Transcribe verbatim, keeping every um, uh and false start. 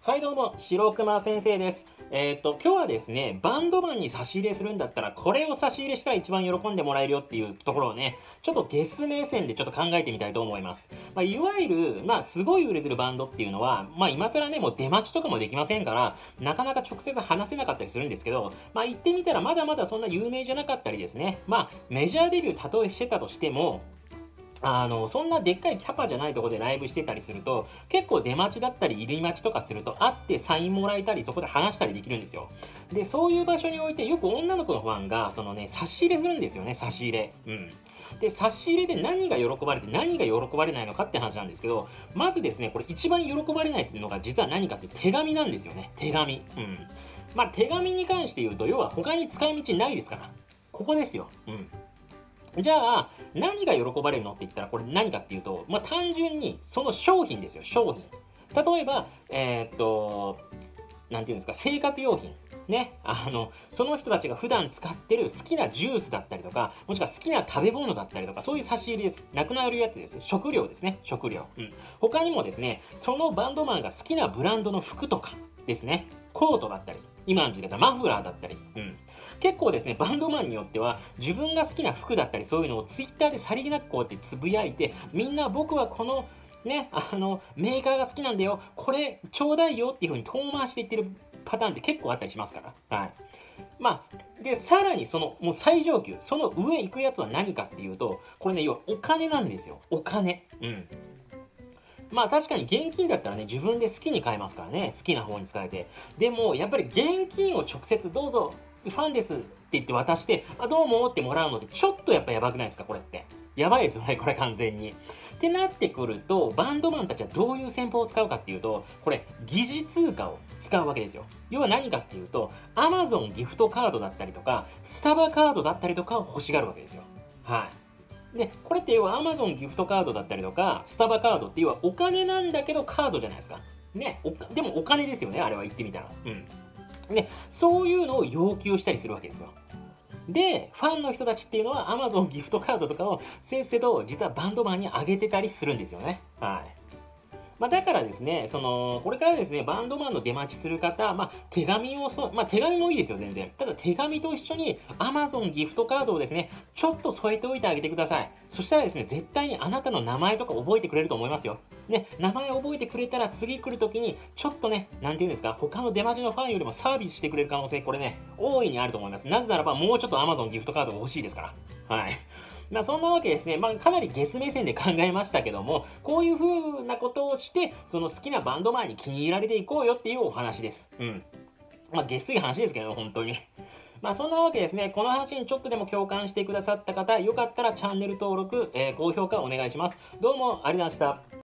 はいどうも、白熊先生です。えっと、今日はですね、バンドマンに差し入れするんだったら、これを差し入れしたら一番喜んでもらえるよっていうところをね、ちょっとゲス目線でちょっと考えてみたいと思います。まあ、いわゆる、まあ、すごい売れてるバンドっていうのは、まあ、今更ね、もう出待ちとかもできませんから、なかなか直接話せなかったりするんですけど、まあ、言ってみたらまだまだそんな有名じゃなかったりですね、まあ、メジャーデビューたとえしてたとしても、あの、そんなでっかいキャパじゃないところでライブしてたりすると、結構出待ちだったり入り待ちとかすると、会ってサインもらえたり、そこで話したりできるんですよ。で、そういう場所において、よく女の子のファンが、そのね、差し入れするんですよね、差し入れ。うん。で、差し入れで何が喜ばれて何が喜ばれないのかって話なんですけど、まずですね、これ一番喜ばれないっていうのが実は何かっていう手紙なんですよね。手紙。うん。まあ、手紙に関して言うと、要は他に使い道ないですから。ここですよ。うん。じゃあ、何が喜ばれるのって言ったら、これ何かっていうと、まあ、単純にその商品ですよ、商品。例えば、えーっと、なんていうんですか、生活用品。ね、あの、その人たちが普段使ってる好きなジュースだったりとか、もしくは好きな食べ物だったりとか、そういう差し入れです。なくなるやつです。食料ですね、食料。うん。他にもですね、そのバンドマンが好きなブランドの服とかですね、コートだったり、今の時代だマフラーだったり、うん。結構ですね、バンドマンによっては、自分が好きな服だったり、そういうのをツイッターでさりげなくこうやってつぶやいて、みんな僕はこの、ね、あの、メーカーが好きなんだよ、これちょうだいよっていう風に遠回していってるパターンって結構あったりしますから。はい。まあ、で、さらにその、もう最上級、その上行くやつは何かっていうと、これね、要はお金なんですよ。お金。うん。まあ確かに現金だったらね、自分で好きに買えますからね、好きな方に使えて。でも、やっぱり現金を直接どうぞ、ファンですって言って渡して、あ、どうもってもらうのってちょっとやっぱやばくないですか、これって。やばいですよね、これ完全に。ってなってくると、バンドマンたちはどういう戦法を使うかっていうと、これ、疑似通貨を使うわけですよ。要は何かっていうと、Amazon ギフトカードだったりとか、スタバカードだったりとかを欲しがるわけですよ。はい。で、これって要は Amazon ギフトカードだったりとか、スタバカードって要はお金なんだけどカードじゃないですか。ね、おでもお金ですよね、あれは言ってみたら。うん。で、そういうのを要求したりするわけですよ。で、ファンの人たちっていうのは Amazon ギフトカードとかをせっせと実はバンドマンにあげてたりするんですよね。はい。まあ、だからですね、その、これからですね、バンドマンの出待ちする方、まあ、手紙をそ、まあ、手紙もいいですよ、全然。ただ、手紙と一緒に Amazon ギフトカードをですね、ちょっと添えておいてあげてください。そしたらですね、絶対にあなたの名前とか覚えてくれると思いますよ。ね、名前覚えてくれたら次来るときに、ちょっとね、なんていうんですか、他の出待ちのファンよりもサービスしてくれる可能性、これね、大いにあると思います。なぜならば、もうちょっと Amazon ギフトカードが欲しいですから。はい。まあそんなわけですね。まあかなりゲス目線で考えましたけども、こういう風なことをして、その好きなバンドマンに気に入られていこうよっていうお話です。うん。まあ、げっすい話ですけどね、本当に。まあ、そんなわけですね。この話にちょっとでも共感してくださった方、よかったらチャンネル登録、えー高評価お願いします。どうもありがとうございました。